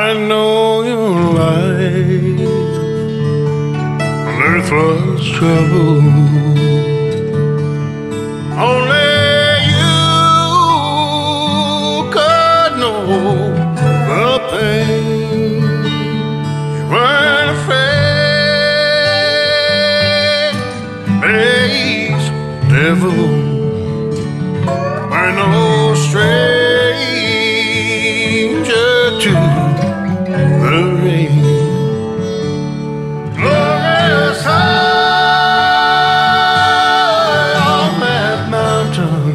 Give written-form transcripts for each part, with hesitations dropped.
I know your life on earth was trouble. Only you could know the pain. You weren't afraid, face devil. We're no stranger to the rain. Glorious high on that mountain,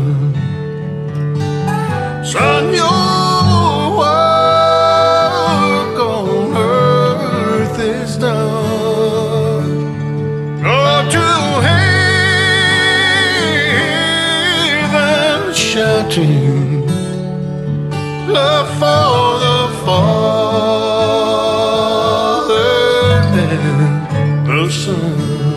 son, your work on earth is done. Go to heaven shouting love for the Father and the Son.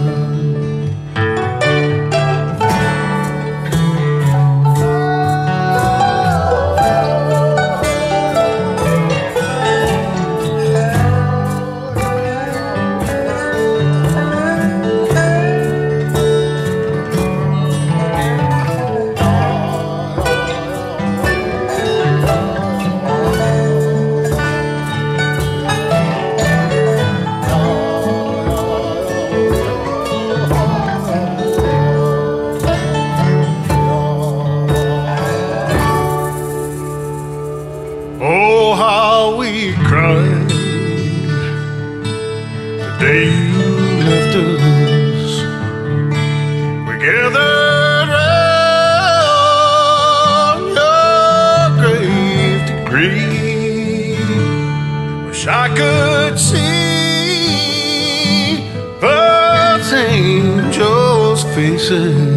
Oh, how we cried the day you left us. We gathered round your grave to grieve. Wish I could see those angels' faces